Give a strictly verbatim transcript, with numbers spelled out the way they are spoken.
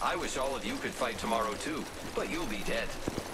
I wish all of you could fight tomorrow too, but you'll be dead.